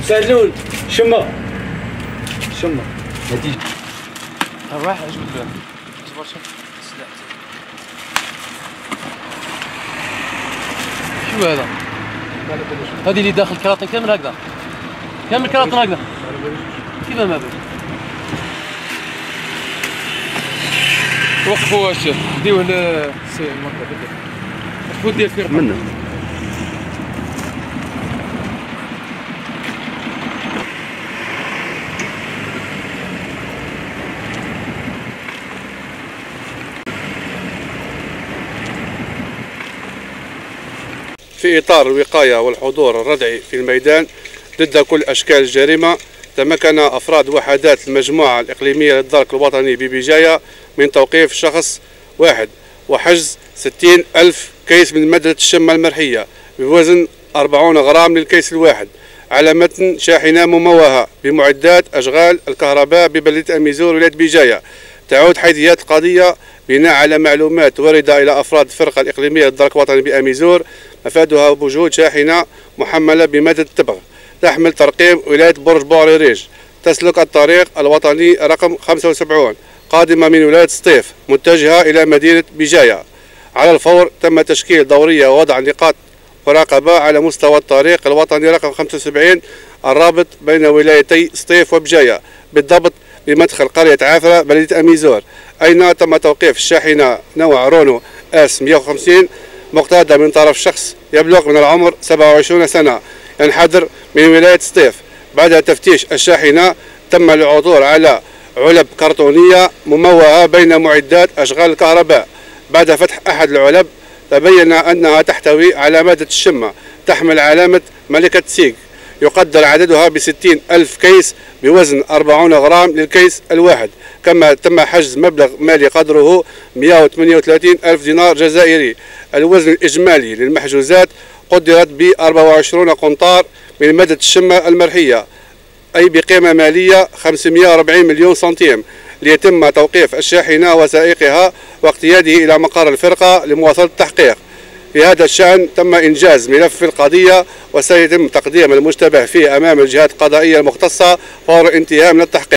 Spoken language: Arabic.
سالون شما نتيجة الراحة ايش بدك؟ شو هذا؟ هذه اللي داخل كراتن كامل هكذا؟ كامل كراتن هكذا؟ كيف ما بين؟ وقفوا الشيخ ديوه للسي المركب وقفوا ديال الكراتن منه في إطار الوقاية والحضور الردعي في الميدان ضد كل أشكال الجريمة، تمكن أفراد وحدات المجموعة الإقليمية للدرك الوطني ببجاية من توقيف شخص واحد وحجز 60,000 كيس من مادة الشمة المرحية بوزن 40 غرام للكيس الواحد على متن شاحنة مموهة بمعدات أشغال الكهرباء ببلدة أميزور ولاية بجاية. تعود حيثيات القضية بناء على معلومات واردة إلى أفراد الفرقة الإقليمية للدرك الوطني بأميزور مفادها بوجود شاحنة محملة بمادة التبغ تحمل ترقيم ولاية برج بوريريج تسلك الطريق الوطني رقم 75 قادمة من ولاية سطيف متجهة إلى مدينة بجاية. على الفور تم تشكيل دورية ووضع نقاط مراقبة على مستوى الطريق الوطني رقم 75 الرابط بين ولايتي سطيف وبجاية، بالضبط بمدخل قرية عافرة بلدية أميزور، أين تم توقيف الشاحنة نوع رونو اس 150 مقتادة من طرف شخص يبلغ من العمر 27 سنة ينحدر من ولاية سطيف. بعد تفتيش الشاحنة تم العثور على علب كرتونية مموهة بين معدات أشغال الكهرباء. بعد فتح أحد العلب تبين أنها تحتوي على مادة الشمة تحمل علامة ملكة سيغ يقدر عددها ب60,000 كيس بوزن 40 غرام للكيس الواحد، كما تم حجز مبلغ مالي قدره 138,000 دينار جزائري. الوزن الإجمالي للمحجوزات قدرت ب 24 قنطار من مادة الشمة المرحية، أي بقيمة مالية 540 مليون سنتيم، ليتم توقيف الشاحنة وسائقها واقتياده إلى مقر الفرقة لمواصلة التحقيق. في هذا الشأن تم إنجاز ملف القضية وسيتم تقديم المشتبه فيه أمام الجهات القضائية المختصة فور انتهاء من التحقيق.